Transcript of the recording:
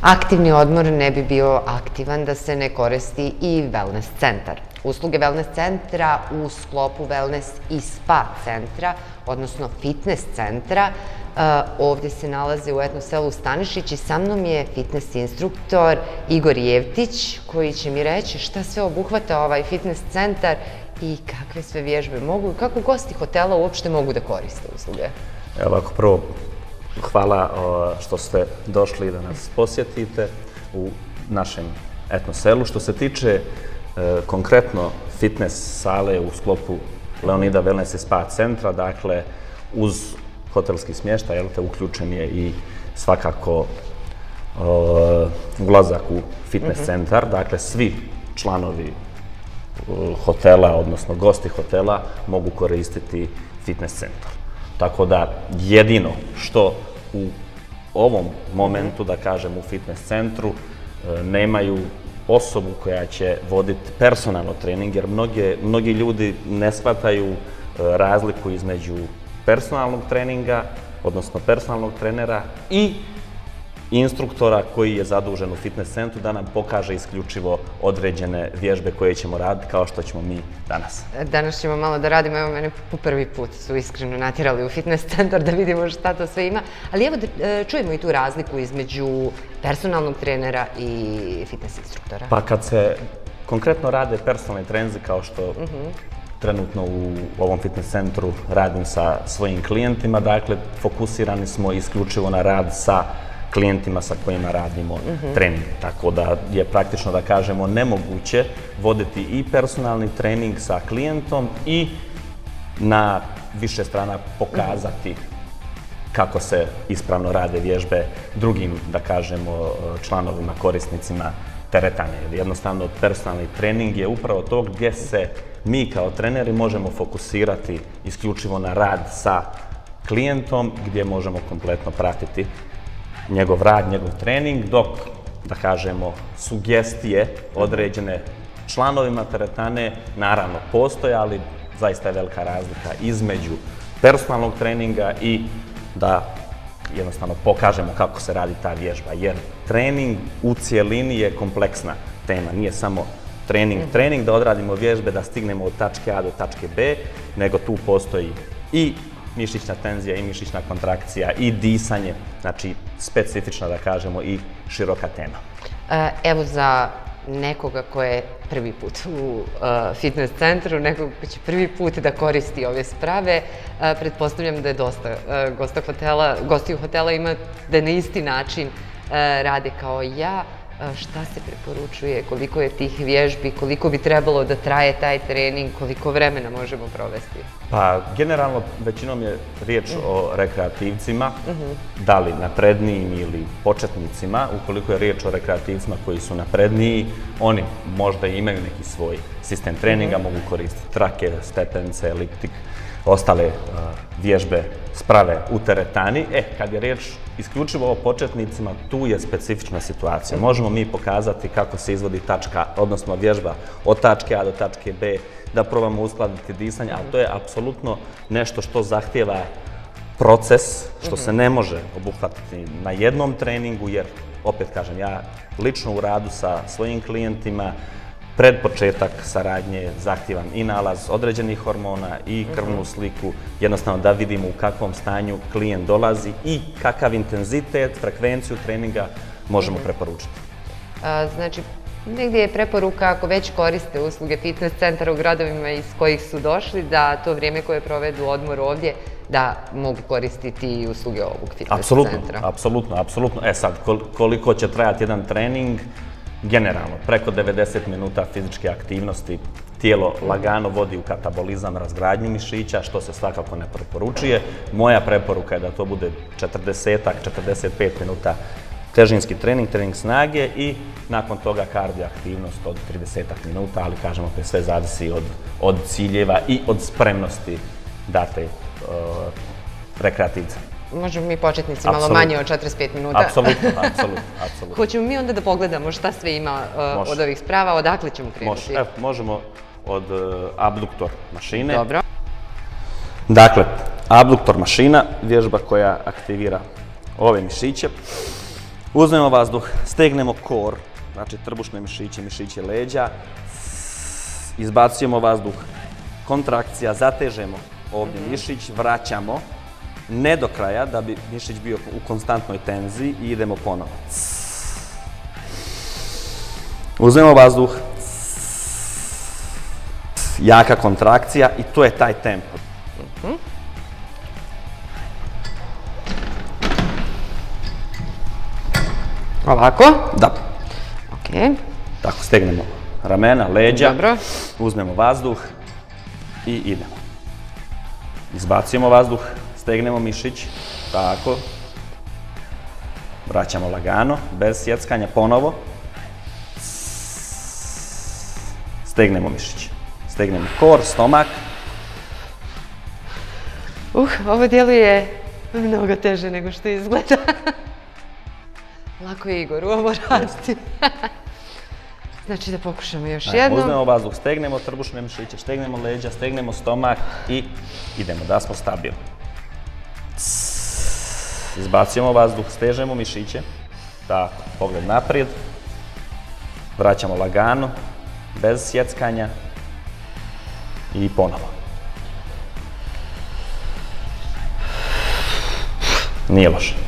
aktivni odmor ne bi bio aktivan da se ne koristi i wellness centar. Usluge wellness centra u sklopu wellness i spa centra, odnosno fitness centra, ovdje se nalaze u etno selu Stanišić i sa mnom je fitness instruktor Igor Jevtić koji će mi reći šta sve obuhvata ovaj fitness centar i kakve sve vježbe mogu i kako gosti hotela uopšte mogu da koriste usluge. Evo ovako, prvo hvala što ste došli da nas posjetite u našem etno selu. Što se tiče konkretno fitness sale u sklopu Leonida Wellness i Spa centra, dakle uz hotelski smještaj, uključen je i svakako ulazak u fitness centar, dakle svi članovi hotela, odnosno gosti hotela mogu koristiti fitness centar. Tako da jedino što u ovom momentu, da kažem, u fitness centru nemaju osobu koja će voditi personalno trening, jer mnogi ljudi ne shvataju razliku između personalnog treninga, odnosno personalnog trenera i instruktora koji je zadužen u fitness centru da nam pokaže isključivo određene vježbe koje ćemo raditi kao što ćemo mi danas. Danas ćemo malo da radimo, evo mene po prvi put su iskreno natjerali u fitness centar da vidimo šta to sve ima, ali evo da čujemo i tu razliku između personalnog trenera i fitness instruktora. Pa kad se konkretno rade personalni treninzi kao što trenutno u ovom fitness centru radim sa svojim klijentima, dakle fokusirani smo isključivo na rad sa klijentima sa kojima radimo trening. Tako da je praktično, da kažemo, nemoguće voditi i personalni trening sa klijentom i na više strana pokazati kako se ispravno rade vježbe drugim, da kažemo, članovima, korisnicima teretanja. Jednostavno, personalni trening je upravo to gdje se mi kao treneri možemo fokusirati isključivo na rad sa klijentom, gdje možemo kompletno pratiti njegov rad, njegov trening, dok, da kažemo, sugestije određene članovima teretane naravno postoje, ali zaista je velika razlika između personalnog treninga i da jednostavno pokažemo kako se radi ta vježba, jer trening u cijelini je kompleksna tema, nije samo trening da odradimo vježbe, da stignemo od tačke A do tačke B, nego tu postoji i mišićna tenzija i mišićna kontrakcija i disanje, znači specifična, da kažemo, i široka tema. Evo za nekoga ko je prvi put u fitness centru, nekoga ko će prvi put da koristi ove sprave, pretpostavljam da je dosta gostiju hotela ima da na isti način rade kao ja. Šta se preporučuje, koliko je tih vježbi, koliko bi trebalo da traje taj trening, koliko vremena možemo provesti? Pa, generalno, većinom je riječ o rekreativcima, da li naprednijim ili početnicima. Ukoliko je riječ o rekreativcima koji su napredniji, oni možda imaju neki svoj sistem treninga, mogu koristiti trake, stepence, eliptik, ostale vježbe, sprave u teretani. Kad je riječ isključivo o početnicima, tu je specifična situacija. Možemo mi pokazati kako se izvodi odnosno vježba od tačke A do tačke B, da probamo uskladiti disanje, ali to je apsolutno nešto što zahtijeva proces, što se ne može obuhvatiti na jednom treningu, jer, opet kažem, ja lično u radu sa svojim klijentima pred početak saradnje zahtijevam i nalaz određenih hormona i krvnu sliku, jednostavno da vidimo u kakvom stanju klijent dolazi i kakav intenzitet, frekvenciju treninga možemo preporučiti. Znači, negdje je preporuka, ako već koriste usluge fitness centara u gradovima iz kojih su došli, da to vrijeme koje provedu odmor ovdje, da mogu koristiti i usluge ovog fitness centra. Apsolutno. Sad, koliko će trajati jedan trening? Generalno, preko 90 minuta fizičke aktivnosti tijelo lagano vodi u katabolizam, razgradnju mišića, što se svakako ne preporučuje. Moja preporuka je da to bude 40-45 minuta težinski trening, trening snage i nakon toga kardioaktivnost od 30 minuta, ali kažemo opet sve zavisi od ciljeva i od spremnosti date rekreativca. Možemo mi početnici malo manje od 45 minuta. Apsolutno. Hoćemo mi onda da pogledamo šta sve ima od ovih sprava, odakle ćemo krenuti? Možemo od abduktor mašine. Dobro. Dakle, abduktor mašina, vježba koja aktivira ove mišiće. Uzmemo vazduh, stegnemo kor, znači trbušne mišiće, mišiće leđa, izbacujemo vazduh, kontrakcija, zatežemo ovdje mišić, vraćamo, ne do kraja, da bi mišić bio u konstantnoj tenziji i idemo ponovo. Uzmemo vazduh, jaka kontrakcija i to je taj tempo. Ovako? Da. Ok. Tako, stegnemo ramena, leđa, Dobro. uzmemo vazduh i idemo. Izbacujemo vazduh, stegnemo mišić, tako. Vraćamo lagano, bez sjeckanja, ponovo. Stegnemo mišić. Stegnemo kor, stomak. Ovo djeluje mnogo teže nego što izgleda. Lako je Igoru ovo raditi. Znači da pokušamo još jednom. Uzmemo vazduh, stegnemo trbušne mišiće, stegnemo leđa, stegnemo stomak i idemo da smo stabilni. Izbacujemo vazduh, stežemo mišiće. Tako, pogled naprijed. Vraćamo lagano, bez sjeckanja. I ponovo. Nije loše.